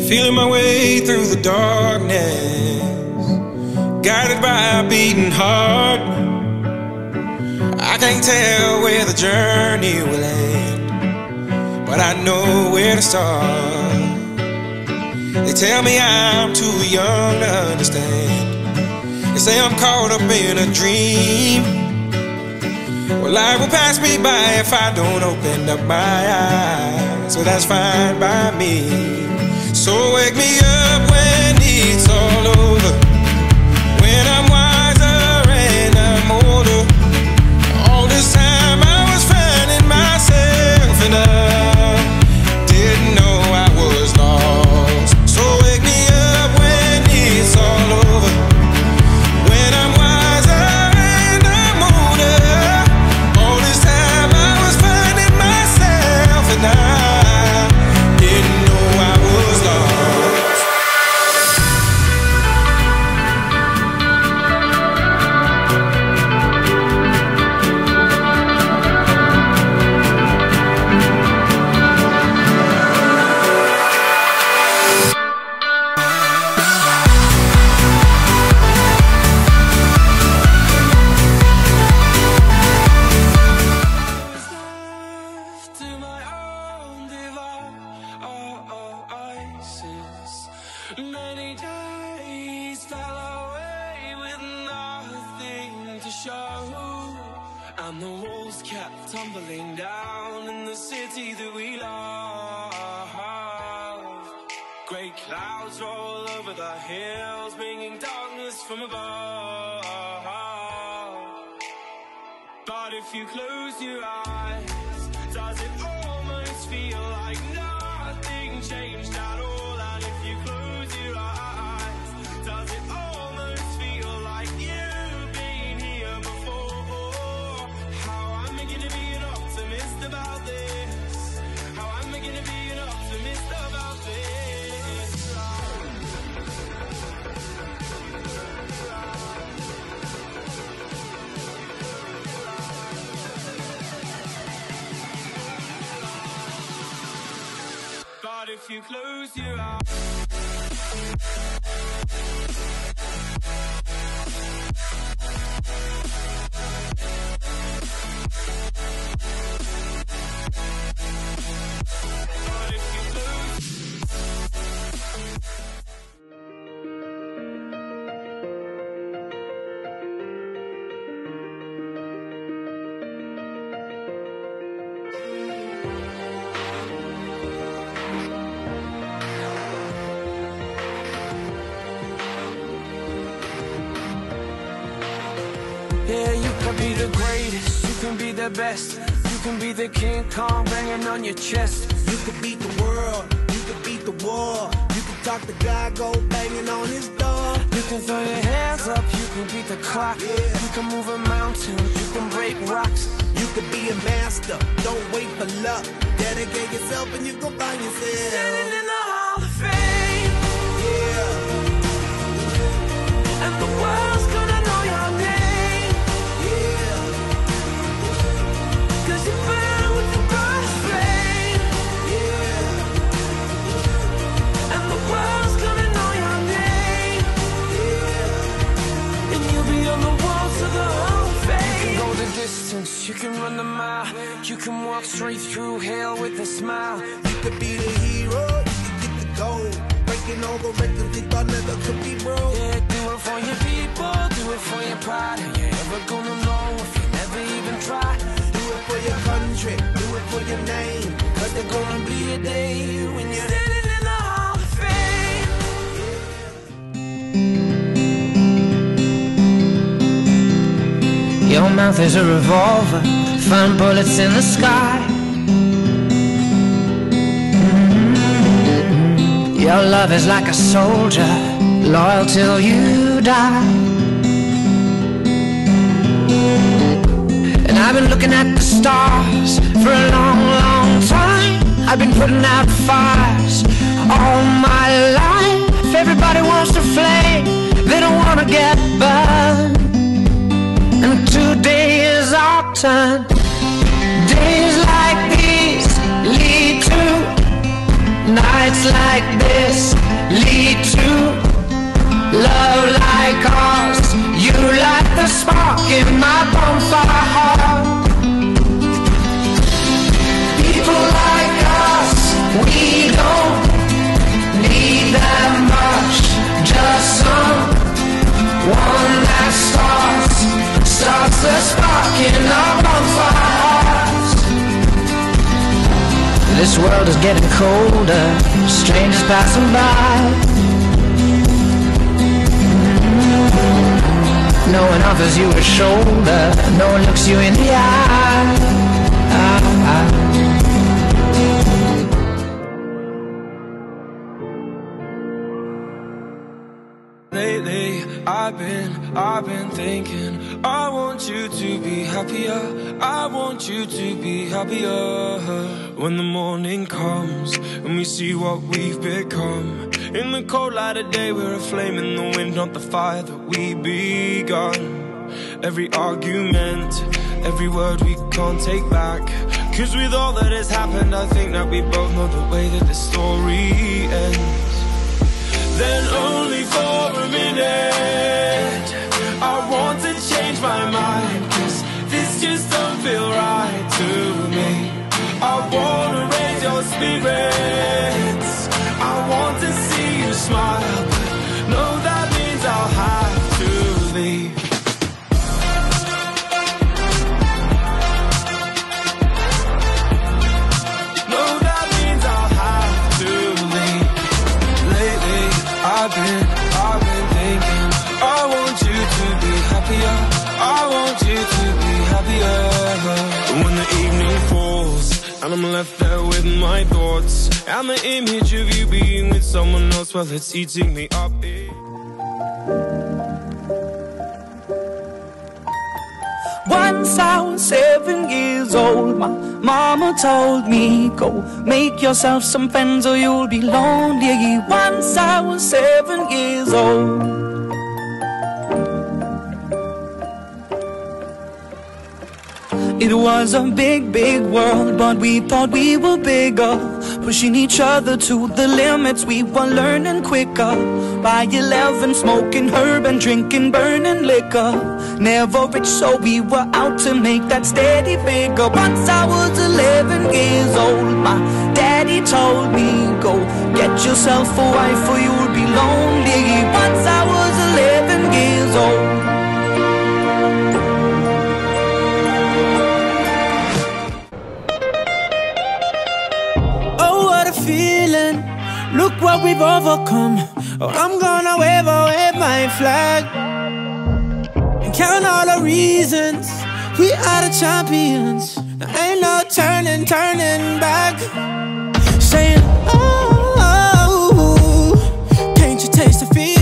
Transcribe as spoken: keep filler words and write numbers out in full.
Feeling my way through the darkness, guided by a beating heart. I can't tell where the journey will end, but I know where to start. They tell me I'm too young to understand. They say I'm caught up in a dream. Well, life will pass me by if I don't open up my eyes. So that's fine by me. So wake me up when it's all over, when I'm wiser and I'm older. All this time I was finding myself and I didn't know I was lost. So wake me up when it's all over, when I'm wiser and I'm older. All this time I was finding myself and I didn't know I was lost. Many days fell away with nothing to show, and the walls kept tumbling down in the city that we love. Great clouds roll over the hills, bringing darkness from above. But if you close your eyes, does it almost feel like nothing changed at all? And if you close your eyes, does it almost feel like you've been here before? How am I gonna be an optimist about this? How am I gonna be an optimist about this? But if you close your eyes, but if you close yeah, you can be the greatest, you can be the best, you can be the King Kong banging on your chest. You could beat the world, you could beat the war. You could talk to God, go banging on his door. You can throw your hands up, you can beat the clock. Yeah. You can move a mountain, you can break rocks. You could be a master, don't wait for luck. Dedicate yourself and you gon' find yourself Standing in the Hall of Fame, yeah, and the world's gonna know your name, yeah, 'cause you burn with the brightest flame, yeah, and the world's gonna know your name, yeah. and you'll be on the walls of the Hall of Fame. You can go the distance, you can run the mile, you can walk straight through hell with a smile. You could be the hero, you could get the gold. Breaking all the records they thought never could be broke. Yeah, do it for your people, do it for your pride. Are you ever gonna know if you never even try? Do it for your country, do it for your name. Cause there's gonna be a day when you're standing in the Hall of Fame. Your mouth is a revolver, find bullets in the sky. Mm-hmm. Your love is like a soldier, loyal till you die. And I've been looking at the stars for a long, long time. I've been putting out fires all my life. Everybody wants to flame, they don't wanna get burned. And today is our turn. Days like these lead to Nights like this lead to love like ours. You light the spark in my bonfire heart. People like us, we don't need that much. Just someone that starts, starts the spark in our bonfire hearts. This world is getting colder, strangers passing by. No one offers you a shoulder, no one looks you in the eye. Lately, I've been, I've been thinking, I want you to be happier, I want you to be happier. When the morning comes, and we see what we've become. In the cold light of day, we're a flame in the wind, not the fire that we begun. Every argument, every word we can't take back. Cause with all that has happened, I think that we both know the way that the story ends. Then only for a minute, I want to change my mind. Cause this just don't feel right to me. I wanna raise your spirits, I want to see you smile, but no, that means I'll have to leave. No, that means I'll have to leave. Lately, I've been, I've been thinking, I want you to be happier, I want you to be happier. When the evening falls and I'm left there with my thoughts, and the image of you being with someone else, well, it's eating me up. Once I was seven years old, my mama told me, go make yourself some friends or you'll be lonely. Once I was seven years old. It was a big, big world, but we thought we were bigger, pushing each other to the limits. We were learning quicker. By eleven, smoking herb and drinking burning liquor. Never rich, so we were out to make that steady figure. Once I was eleven years old, my daddy told me, go get yourself a wife or you'll be lonely. Once I was eleven years old. Feeling, look what we've overcome. Oh, I'm gonna wave away my flag and count all the reasons we are the champions. There ain't no turning, turning back. Saying, oh, oh, can't you taste the feeling?